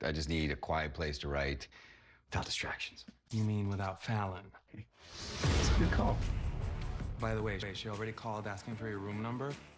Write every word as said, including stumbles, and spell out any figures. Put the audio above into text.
I just need a quiet place to write without distractions. You mean without Fallon? It's a good call. By the way, she already called asking for your room number.